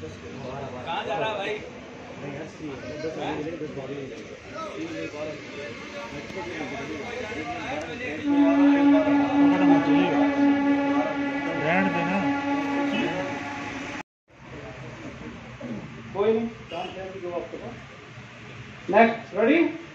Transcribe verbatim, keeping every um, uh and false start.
कहाँ जा रहा भाई? रहने देना कोई नहीं, नेक्स्ट रेडी।